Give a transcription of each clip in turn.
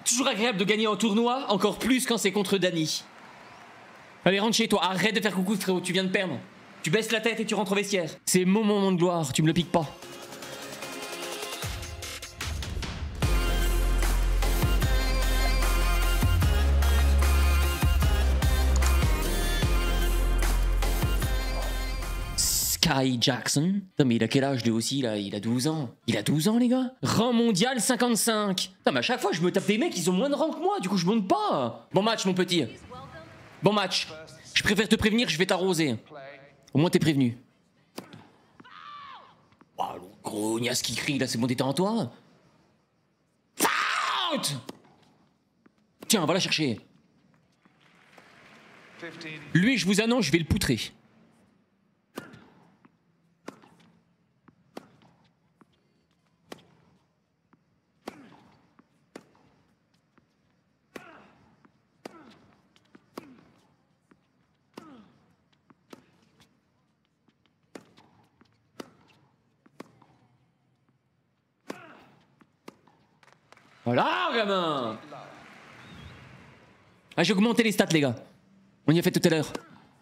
Toujours agréable de gagner en tournoi, encore plus quand c'est contre Dany. Allez, rentre chez toi, arrête de faire coucou frérot, tu viens de perdre. Tu baisses la tête et tu rentres au vestiaire. C'est mon moment de gloire, tu me le piques pas. Sky Jackson. Putain, mais il a quel âge lui aussi là? Il a 12 ans. Il a 12 ans les gars. Rang mondial 55. Putain, mais à chaque fois je me tape des mecs, ils ont moins de rang que moi, du coup je monte pas. Bon match mon petit. Bon match. Je préfère te prévenir, je vais t'arroser. Au moins t'es prévenu. Oh le gros Nias qui crie là, c'est bon, détends-toi. Out. Tiens, va la chercher. Lui, je vous annonce, je vais le poutrer. Voilà, gamin. Ah, j'ai augmenté les stats, les gars. On y a fait tout à l'heure.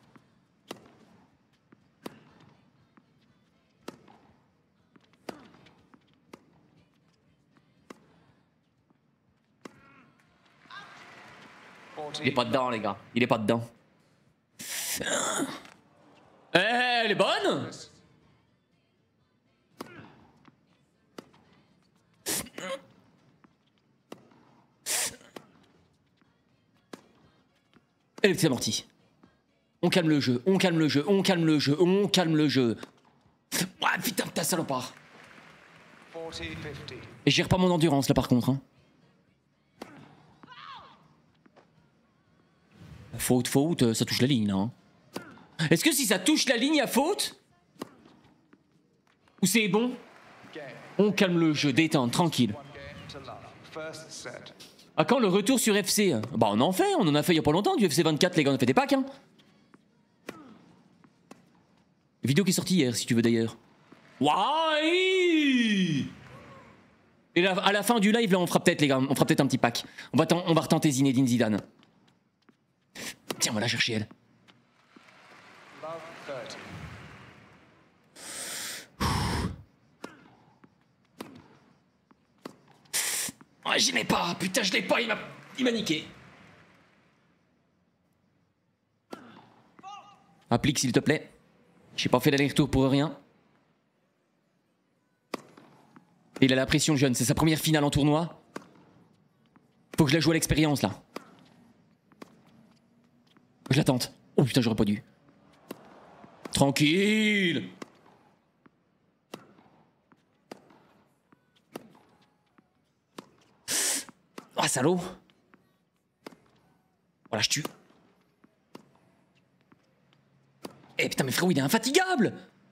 Il est pas dedans, les gars. Il est pas dedans. Eh, elle est bonne. Et c'est amorti. On calme le jeu, on calme le jeu, on calme le jeu, on calme le jeu. Ouais, putain, ta salopard. Et je gère pas mon endurance là par contre. Hein. Faute, ça touche la ligne là. Hein. Est-ce que si ça touche la ligne, il y a faute? Ou c'est bon? On calme le jeu, détente, tranquille. À quand le retour sur FC? Bah on en fait, on en a fait il y a pas longtemps du FC 24 les gars, on a fait des packs hein. Vidéo qui est sortie hier si tu veux d'ailleurs. Waouh. Et là, à la fin du live là on fera peut-être les gars, on fera peut-être un petit pack. On va retenter Zinedine Zidane. Tiens on va la chercher elle. Oh, j'y l'ai pas, putain je l'ai pas, il m'a niqué. Applique s'il te plaît. J'ai pas fait l'aller-retour pour rien. Il a la pression jeune, c'est sa première finale en tournoi. Faut que je la joue à l'expérience là. Je la tente. Oh putain j'aurais pas dû. Tranquille. Ah salaud. Voilà je tue. Eh putain mais frérot il est infatigable.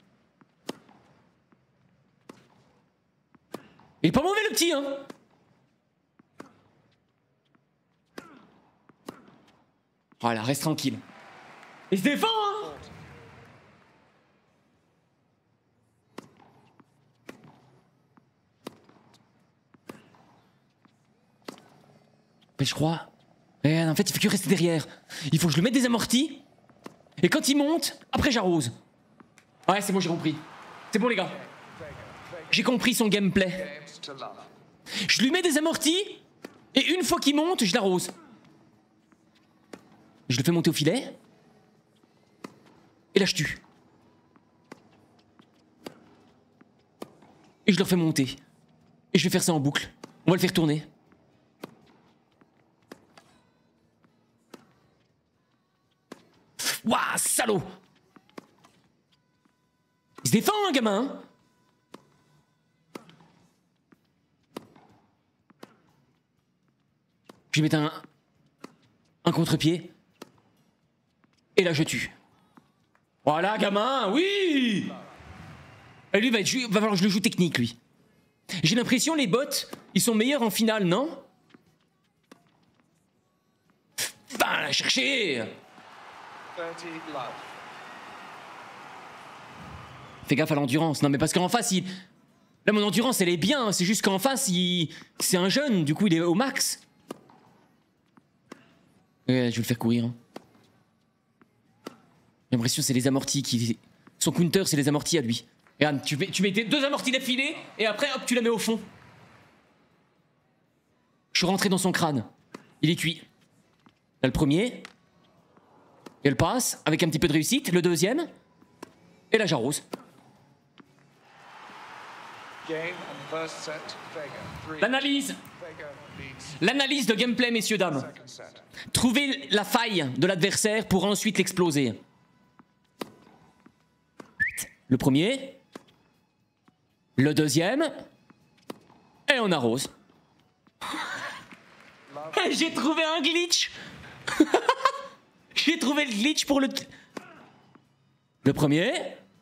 Il est pas mauvais le petit hein. Voilà reste tranquille. Il se défend hein. Mais je crois. Et en fait, il fait que rester derrière. Il faut que je le mette des amortis. Et quand il monte, après j'arrose. Ouais, c'est bon, j'ai compris. C'est bon, les gars. J'ai compris son gameplay. Je lui mets des amortis. Et une fois qu'il monte, je l'arrose. Je le fais monter au filet. Et là, je tue. Et je le refais monter. Et je vais faire ça en boucle. On va le faire tourner. Ouah, salaud! Il se défend, hein, gamin! Je vais mettre un contre-pied. Et là, je tue. Voilà, gamin, oui! Et lui, va falloir que je le joue technique, lui. J'ai l'impression, les bots, ils sont meilleurs en finale, non? Va la chercher! Fais gaffe à l'endurance. Non mais parce qu'en face, là mon endurance elle est bien. C'est juste qu'en face, c'est un jeune. Du coup il est au max. Ouais, je vais le faire courir. J'ai l'impression que c'est les amortis qui... Son counter, c'est les amortis à lui. Regarde, tu mets tes 2 amortis d'affilée et après, hop, tu la mets au fond. Je suis rentré dans son crâne. Il est cuit. Là, le premier. Et elle passe avec un petit peu de réussite. Le deuxième. Et là, j'arrose. L'analyse. L'analyse de gameplay, messieurs, dames. Trouver la faille de l'adversaire pour ensuite l'exploser. Le premier. Le deuxième. Et on arrose. J'ai trouvé un glitch. J'ai trouvé le glitch pour le premier.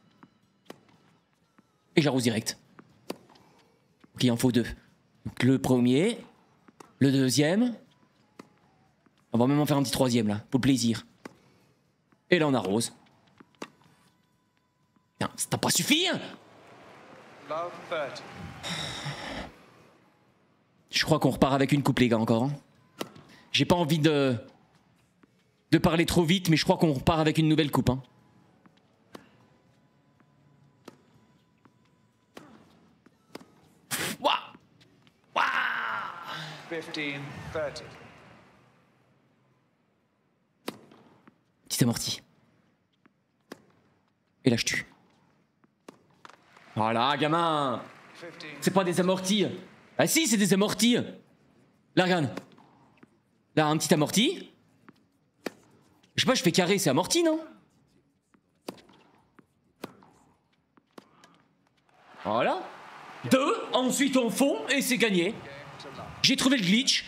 Et j'arrose direct. Ok, il en faut 2. Donc le premier. Le deuxième. On va même en faire un petit troisième là, pour le plaisir. Et là on arrose. Putain, ça t'a pas suffi hein? Je crois qu'on repart avec une coupe les gars encore. Hein. J'ai pas envie de parler trop vite, mais je crois qu'on repart avec une nouvelle coupe. Hein. Ouah. Ouah. 15-30. Petit amorti. Et là je tue. Voilà, gamin. C'est pas des amortis. Ah si, c'est des amortis. Là, regarde. Là, un petit amorti. Je sais pas, je fais carré, c'est amorti, non? Voilà. 2, ensuite on fond et c'est gagné. J'ai trouvé le glitch.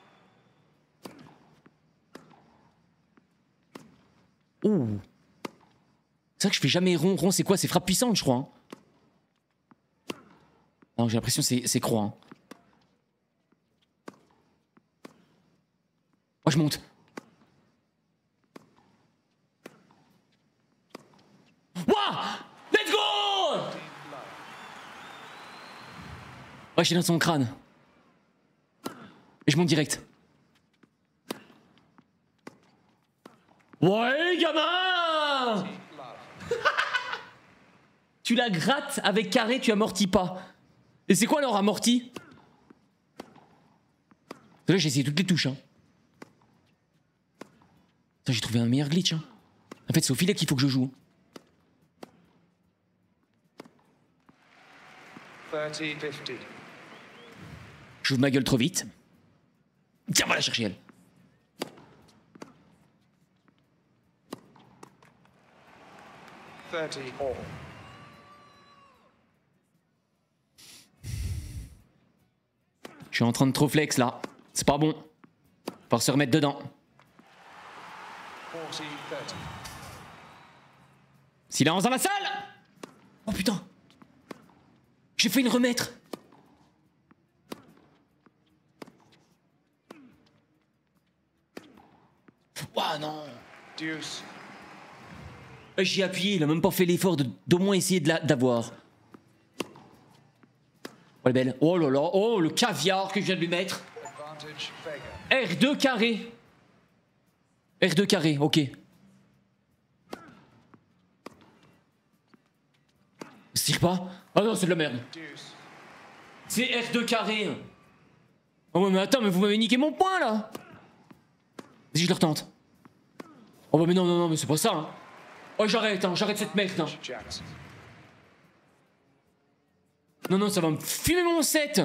Ouh. C'est vrai que je fais jamais rond. Rond, c'est quoi? C'est frappe puissante, je crois. Hein. Non, j'ai l'impression que c'est croix. Hein. Oh, je monte. Wouah! Let's go! Ouais, je suis dans son crâne. Et je monte direct. Ouais, gamin! Tu la grattes avec carré, tu amortis pas. Et c'est quoi alors amorti? Là, j'ai essayé toutes les touches. Hein. J'ai trouvé un meilleur glitch. Hein. En fait, c'est au filet qu'il faut que je joue. 30-50. J'ouvre ma gueule trop vite. Tiens, on va la chercher elle. Je suis en train de trop flex là. C'est pas bon. Faut se remettre dedans. Silence dans la salle! Oh putain! J'ai failli le remettre! Ouah non! J'y ai appuyé, il a même pas fait l'effort d'au moins essayer d'avoir. Oh elle est belle. Oh là là, oh le caviar que je viens de lui mettre. R2 carré. R2 carré, ok. Ça tire pas? Ah non, c'est de la merde. C'est R2 carré. Oh mais attends, mais vous m'avez niqué mon point là. Vas-y, je le retente. Oh mais non, non, non, mais c'est pas ça. Hein. Oh j'arrête, hein, j'arrête cette merde. Hein. Non, non, ça va me fumer mon set.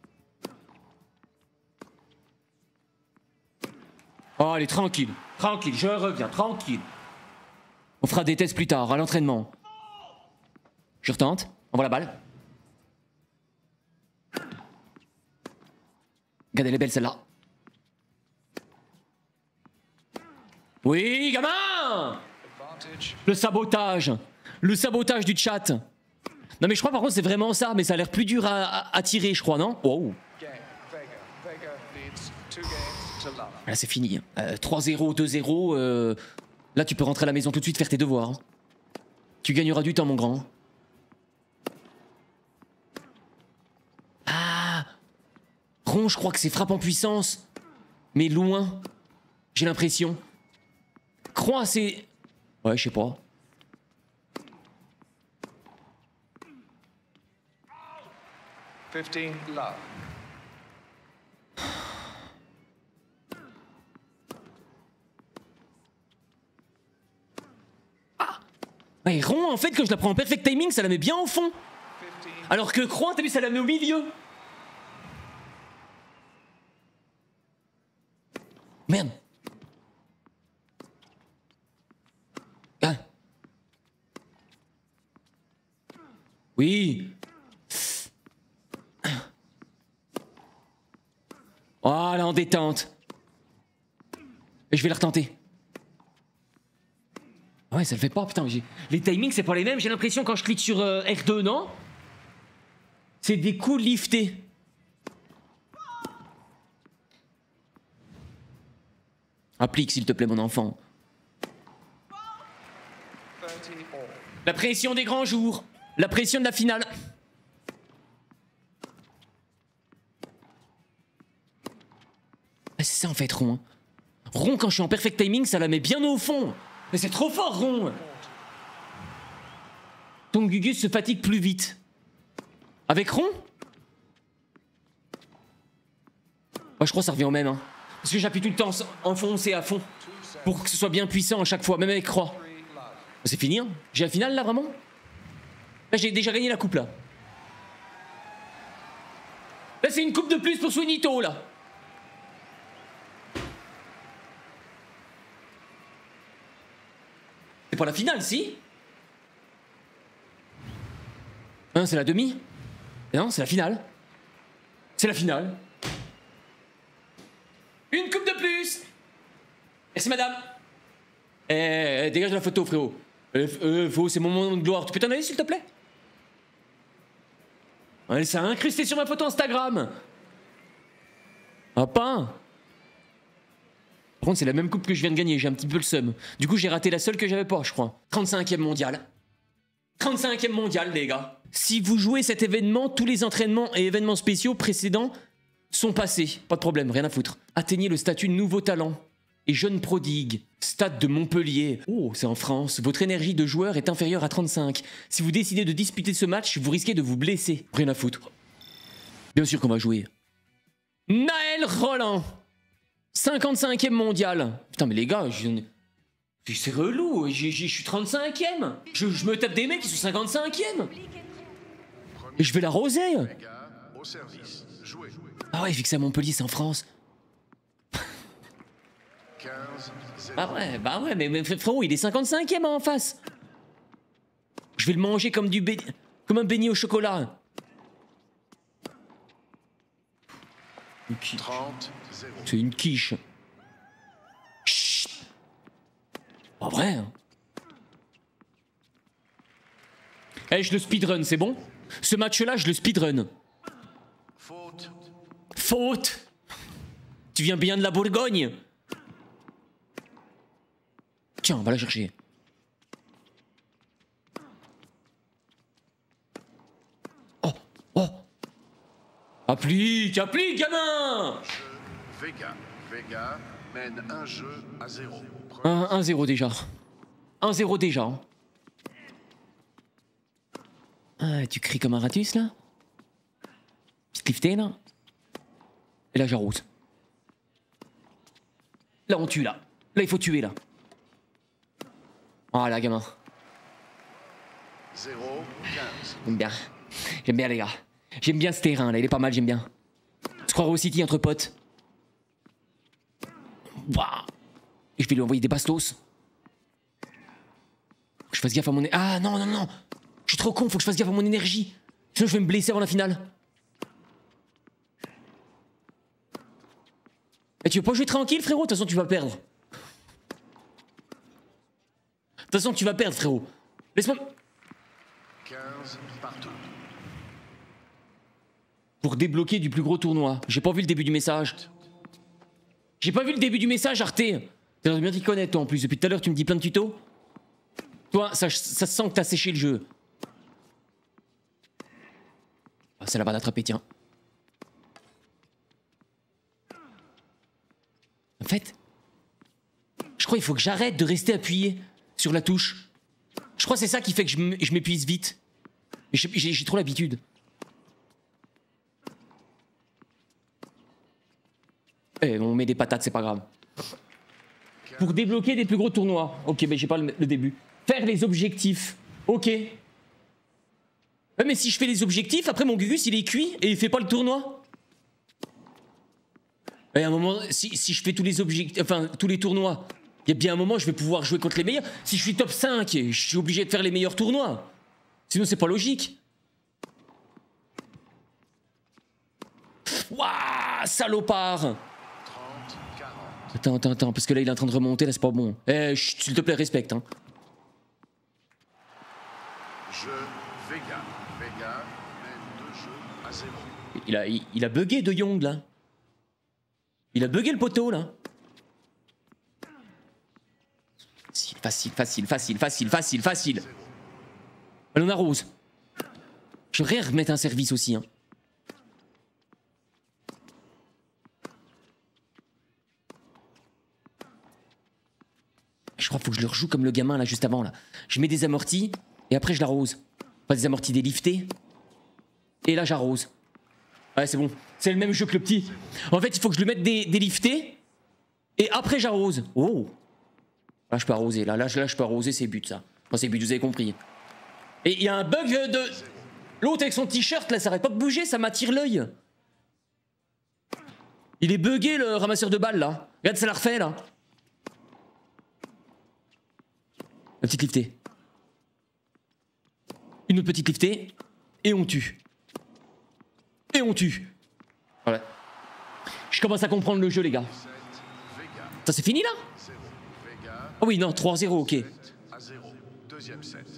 Oh, allez, tranquille. Tranquille, je reviens, tranquille. On fera des tests plus tard, à l'entraînement. Je retente, envoie la balle. Regarde, elle est belle celle-là. Oui, gamin! Le sabotage. Le sabotage du chat. Non mais je crois par contre c'est vraiment ça, mais ça a l'air plus dur à tirer je crois, non? Wow. Là c'est fini. 3-0, 2-0. Là tu peux rentrer à la maison tout de suite faire tes devoirs. Hein. Tu gagneras du temps mon grand. Ah! Rond je crois que c'est frappe en puissance. Mais loin. J'ai l'impression. Croix, c'est... Ouais, je sais pas. Ah. Ouais, rond, en fait, quand je la prends en perfect timing, ça la met bien au fond. Alors que croix, t'as vu, ça la met au milieu. Merde. Ah. Oui. Voilà, en détente. Et je vais la retenter. Ouais, ça le fait pas, putain. Les timings, c'est pas les mêmes. J'ai l'impression quand je clique sur R2, non? C'est des coups liftés. Applique, s'il te plaît, mon enfant. La pression des grands jours. La pression de la finale. Ah, c'est ça en fait, rond. Hein. Rond, quand je suis en perfect timing, ça la met bien au fond. Mais c'est trop fort, rond. Ton Gugus se fatigue plus vite. Avec rond? Ouais, je crois que ça revient au même. Hein. Parce que j'appuie tout le temps enfoncé à fond. Pour que ce soit bien puissant à chaque fois, même avec croix. C'est fini, hein. J'ai la finale là, vraiment? Là, j'ai déjà gagné la coupe là. Là, c'est une coupe de plus pour Suinito là. C'est pas la finale, si? Hein, c'est la demi? Non, c'est la finale. C'est la finale. Une coupe de plus. Merci madame. Dégage la photo, frérot. Frérot, c'est mon moment de gloire. Tu peux t'en aller, s'il te plaît? Elle s'est incrustée sur ma photo Instagram. Ah, pas. Par contre, c'est la même coupe que je viens de gagner. J'ai un petit peu le seum. Du coup, j'ai raté la seule que j'avais pas, je crois. 35e mondial. 35e mondial, les gars. Si vous jouez cet événement, tous les entraînements et événements spéciaux précédents sont passés. Pas de problème, rien à foutre. Atteignez le statut nouveau talent et jeune prodigue. Stade de Montpellier. Oh, c'est en France. Votre énergie de joueur est inférieure à 35. Si vous décidez de disputer ce match, vous risquez de vous blesser. Rien à foutre. Bien sûr qu'on va jouer. Naël Roland. 55e mondial. Putain, mais les gars, c'est relou. Je suis 35e. Je me tape des mecs qui sont 55e. Et je vais l'arroser. Ah ouais, vu que c'est à Montpellier, c'est en France. Bah ouais, mais frérot, il est 55e en face. Je vais le manger comme comme un beignet au chocolat. C'est une quiche. Chut. Pas vrai, hein. Eh, je le speedrun, c'est bon? Ce match-là, je le speedrun. Faute. Tu viens bien de la Bourgogne. Tiens, on va la chercher. Oh, oh. Applique, gamin. Vega mène un jeu à 0. 1-0 déjà. 1-0 déjà. Hein. Ah, tu cries comme un ratus, là? Petite liftée, là? Et là, j'arrose. Là, on tue, là. Là, il faut tuer, là. Voilà, gamin. 0-15. J'aime bien. J'aime bien, les gars. J'aime bien ce terrain, là. Il est pas mal, j'aime bien. Se croire au City entre potes. Waouh. Et je vais lui envoyer des bastos. Faut que je fasse gaffe à mon... Ah, non, non, non. Je suis trop con, faut que je fasse gaffe à mon énergie. Sinon, je vais me blesser avant la finale. Et tu veux pas jouer tranquille, frérot? De toute façon, tu vas perdre. De toute façon, tu vas perdre, frérot. Laisse-moi... 15 partout. Pour débloquer du plus gros tournoi. J'ai pas vu le début du message. J'ai pas vu le début du message, Arte. T'as l'air bien t'y connaître, toi, en plus. Depuis tout à l'heure, tu me dis plein de tutos. Toi, ça se sent que t'as séché le jeu. Ah, c'est là-bas d'attraper, tiens. En fait, crois qu'il faut que j'arrête de rester appuyé sur la touche. Je crois que c'est ça qui fait que je m'épuise vite. J'ai trop l'habitude. Eh, on met des patates, c'est pas grave. Pour débloquer des plus gros tournois. Ok, mais j'ai pas le début. Faire les objectifs. Ok. Ouais, mais si je fais les objectifs, après mon Gugus il est cuit et il fait pas le tournoi. Et à un moment, si je fais tous les objectifs, enfin tous les tournois, il y a bien un moment où je vais pouvoir jouer contre les meilleurs. Si je suis top 5, je suis obligé de faire les meilleurs tournois. Sinon c'est pas logique. Waouh, salopard. Attends, parce que là il est en train de remonter, là c'est pas bon. Eh, s'il te plaît, respecte, hein. Jeu Vega. Vega mène 2 jeux à 0. Il a bugué De Jong, là. Il a bugué le poteau, là. Facile. Allez, on arrose. Je vais remettre un service aussi, hein. Je crois qu'il faut que je le rejoue comme le gamin là juste avant là. Je mets des amortis et après je l'arrose. Pas des amortis, des liftés. Et là j'arrose. Ouais c'est bon. C'est le même jeu que le petit. En fait il faut que je lui mette des liftés. Et après j'arrose. Oh. Là je peux arroser. Là je peux arroser, c'est but ça. Enfin c'est but, vous avez compris. Et il y a un bug de... L'autre avec son t-shirt là, ça arrête pas de bouger, ça m'attire l'œil. Il est bugué le ramasseur de balles là. Regarde, ça l'a refait là. La petite liftée. Une autre petite liftée. Et on tue. Voilà. Je commence à comprendre le jeu, les gars. Ça, c'est fini, là? Ah oui, non, 3-0, ok. Deuxième set.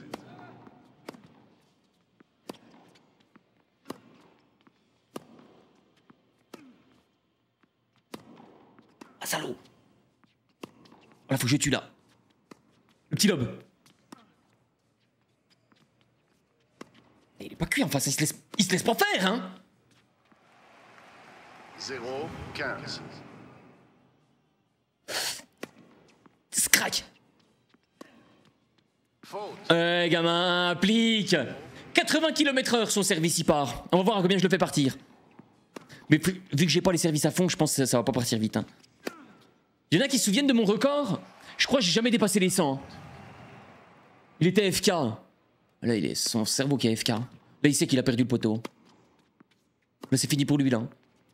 Ah, salaud. Voilà, faut que je tue, là. Le petit lobe. Il est pas cuit en face, il se laisse pas faire, hein. 0-15. Scrac. Faute. Gamin, applique. 80 km/h son service, il part. On va voir à combien je le fais partir. Mais vu que j'ai pas les services à fond, je pense que ça va pas partir vite, hein. Il y en a qui se souviennent de mon record. Je crois que j'ai jamais dépassé les 100. Il était AFK. Là, il est son cerveau qui est AFK. Là, il sait qu'il a perdu le poteau. Là, c'est fini pour lui, là.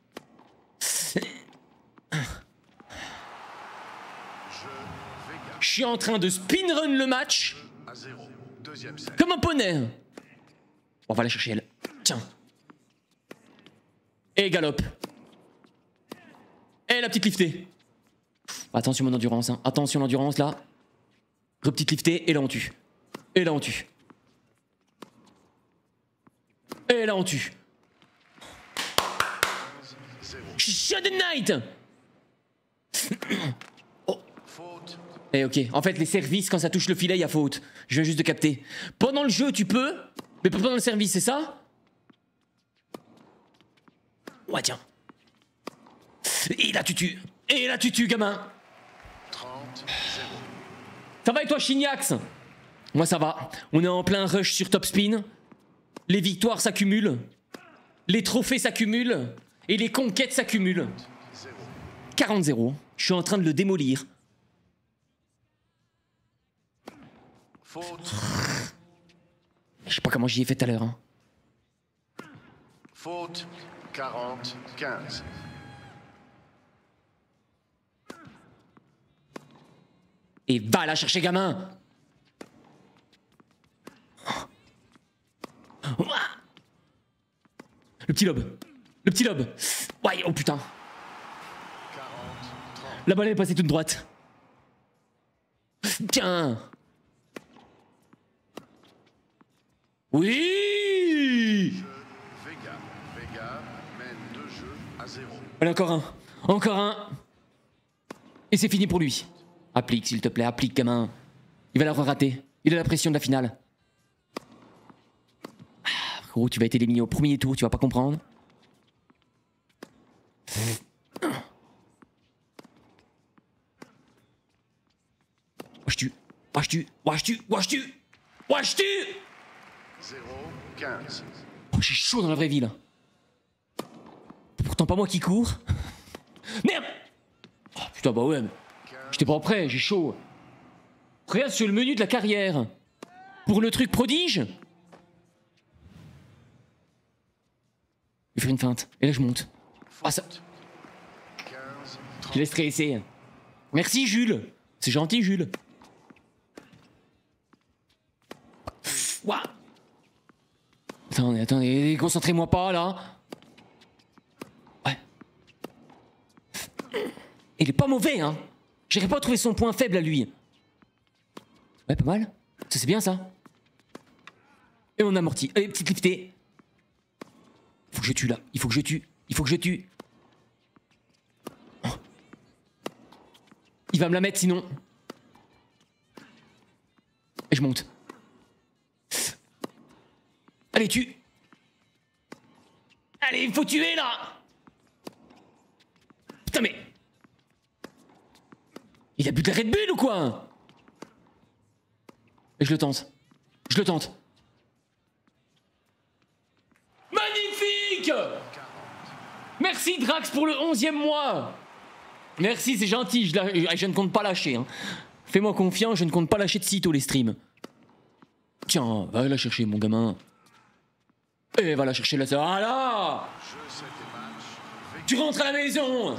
Je suis en train de speedrun le match. Comme un poney. On va la chercher, elle. Tiens. Et galope. Et la petite liftée. Attention mon endurance, hein. Attention l'endurance, là. Repetite liftée, et là on tue. Et là on tue. Et là on tue. Shut the night. Oh. Et ok, en fait les services quand ça touche le filet, il y a faute. Je viens juste de capter. Pendant le jeu tu peux, mais pas pendant le service, c'est ça? Ouais tiens. Et là tu tues. Et là tu tues, gamin. 30-0. Ça va et toi, Chignax? Moi ça va. On est en plein rush sur Top Spin. Les victoires s'accumulent. Les trophées s'accumulent. Et les conquêtes s'accumulent. 40-0. Je suis en train de le démolir. Faute. Je sais pas comment j'y ai fait tout à l'heure, hein. Faute. 40-15. Et va la chercher, gamin. Le petit lobe. Le petit lobe. Ouais, oh putain. 40-30. La balle est passée toute droite. Tiens. Oui. Vega mène 2 jeux à 0. Allez, encore un. Encore un. Et c'est fini pour lui. Applique, s'il te plaît, applique, gamin. Il va la rater. Il a la pression de la finale. Ah, gros, tu vas être éliminé au premier tour, tu vas pas comprendre. Wesh tu, wesh tu, wesh tu, wesh tu. 0-15. Oh, j'ai chaud dans la vraie vie là. Pourtant pas moi qui cours. Merde. Oh putain bah ouais. J'étais pas prêt, j'ai chaud. Regarde sur le menu de la carrière. Pour le truc prodige. Je vais faire une feinte. Et là je monte. Ah ça. 15, Je laisse stresser. Merci Jules. C'est gentil Jules. Ouah. Attendez, concentrez-moi pas là. Ouais. Il est pas mauvais hein. J'aurais pas trouvé son point faible à lui. Ouais, pas mal. Ça c'est bien ça. Et on amortit. Allez, petite liftée. Faut que je tue là. Il faut que je tue. Il faut que je tue. Oh. Il va me la mettre sinon. Et je monte. Allez, tue. Allez, il faut tuer là. Putain mais... Il a bu de la Red Bull ou quoi? Et je le tente. Je le tente. Magnifique! Merci Drax pour le 11e mois. Merci, c'est gentil. Je ne compte pas lâcher. Hein. Fais-moi confiance, je ne compte pas lâcher de sitôt les streams. Tiens, va la chercher mon gamin. Et va la chercher là. Voilà! Tu rentres à la maison!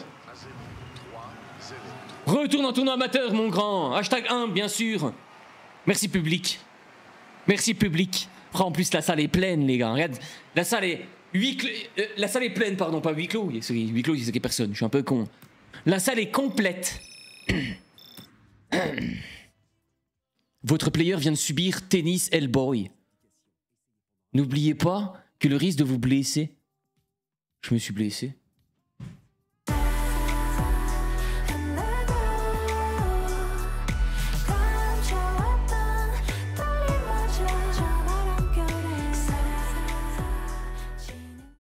Retourne en tournoi amateur, mon grand. Hashtag 1, bien sûr. Merci, public. Merci, public. Oh, en plus, la salle est pleine, les gars. Regarde, la salle est... la salle est pleine, pardon, pas huis clos. Huis clos, il n'y a personne. Je suis un peu con. La salle est complète. Votre player vient de subir Tennis Hellboy. N'oubliez pas que le risque de vous blesser... Je me suis blessé.